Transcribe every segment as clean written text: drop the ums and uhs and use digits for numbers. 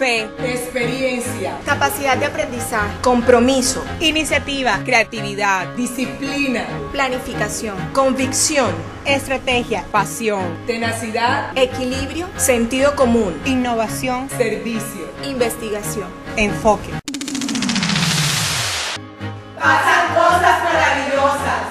fe, experiencia, capacidad de aprendizaje, compromiso, iniciativa, creatividad, disciplina, planificación, convicción, estrategia, pasión, tenacidad, equilibrio, sentido común, innovación, servicio, investigación, enfoque. Pasan cosas maravillosas.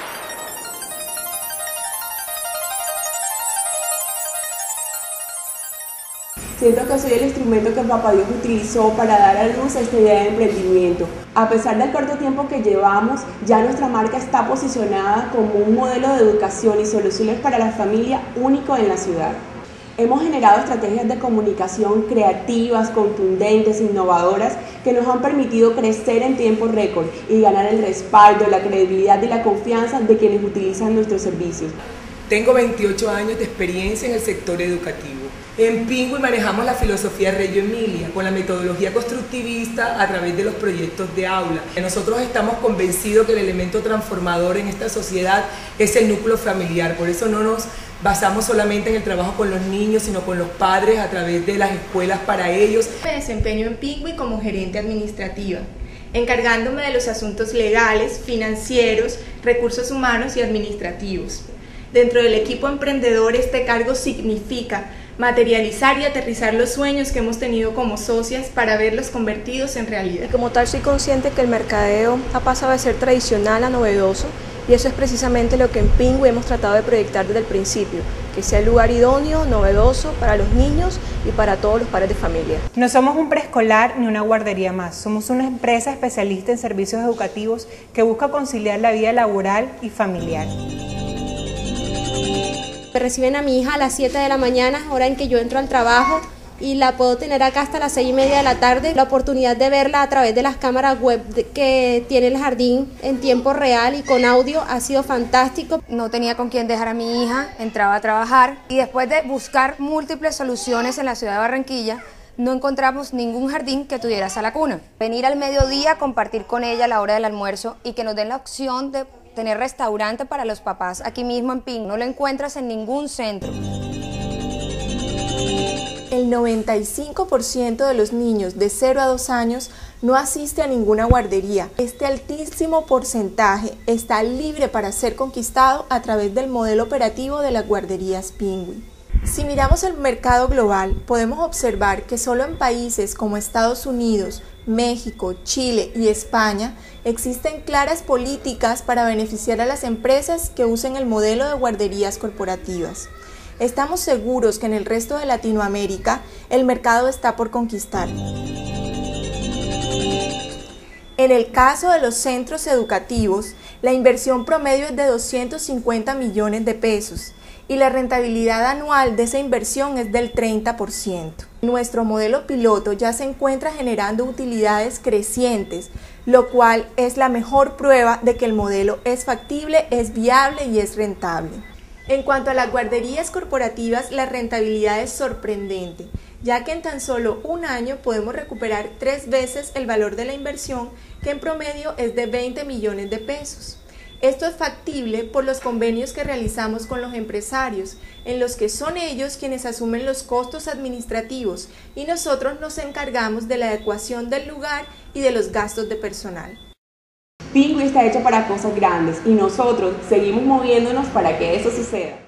Siento que soy el instrumento que Papá Dios utilizó para dar a luz a esta idea de emprendimiento. A pesar del corto tiempo que llevamos, ya nuestra marca está posicionada como un modelo de educación y soluciones para la familia único en la ciudad. Hemos generado estrategias de comunicación creativas, contundentes, innovadoras, que nos han permitido crecer en tiempo récord y ganar el respaldo, la credibilidad y la confianza de quienes utilizan nuestros servicios. Tengo 28 años de experiencia en el sector educativo. En Pingüi manejamos la filosofía Reggio Emilia con la metodología constructivista a través de los proyectos de aula. Nosotros estamos convencidos que el elemento transformador en esta sociedad es el núcleo familiar, por eso no nos basamos solamente en el trabajo con los niños, sino con los padres a través de las escuelas para ellos. Me desempeño en Pingüi como gerente administrativa, encargándome de los asuntos legales, financieros, recursos humanos y administrativos. Dentro del equipo emprendedor, este cargo significa materializar y aterrizar los sueños que hemos tenido como socias para verlos convertidos en realidad. Y como tal soy consciente que el mercadeo ha pasado de ser tradicional a novedoso, y eso es precisamente lo que en Pingüi hemos tratado de proyectar desde el principio, que sea el lugar idóneo, novedoso para los niños y para todos los padres de familia. No somos un preescolar ni una guardería más, somos una empresa especialista en servicios educativos que busca conciliar la vida laboral y familiar. Reciben a mi hija a las 7 de la mañana, hora en que yo entro al trabajo, y la puedo tener acá hasta las 6:30 de la tarde. La oportunidad de verla a través de las cámaras web que tiene el jardín en tiempo real y con audio ha sido fantástico. No tenía con quién dejar a mi hija, entraba a trabajar y después de buscar múltiples soluciones en la ciudad de Barranquilla, no encontramos ningún jardín que tuviera sala cuna. Venir al mediodía, compartir con ella la hora del almuerzo y que nos den la opción de tener restaurante para los papás aquí mismo en Pingüi. No lo encuentras en ningún centro. El 95% de los niños de 0 a 2 años no asiste a ninguna guardería. Este altísimo porcentaje está libre para ser conquistado a través del modelo operativo de las guarderías Pingüi. Si miramos el mercado global, podemos observar que solo en países como Estados Unidos, México, Chile y España existen claras políticas para beneficiar a las empresas que usen el modelo de guarderías corporativas. Estamos seguros que en el resto de Latinoamérica el mercado está por conquistar. En el caso de los centros educativos, la inversión promedio es de 250 millones de pesos y la rentabilidad anual de esa inversión es del 30%. Nuestro modelo piloto ya se encuentra generando utilidades crecientes, lo cual es la mejor prueba de que el modelo es factible, es viable y es rentable. En cuanto a las guarderías corporativas, la rentabilidad es sorprendente, ya que en tan solo un año podemos recuperar 3 veces el valor de la inversión, que en promedio es de 20 millones de pesos. Esto es factible por los convenios que realizamos con los empresarios, en los que son ellos quienes asumen los costos administrativos y nosotros nos encargamos de la adecuación del lugar y de los gastos de personal. Pingüi está hecho para cosas grandes y nosotros seguimos moviéndonos para que eso suceda.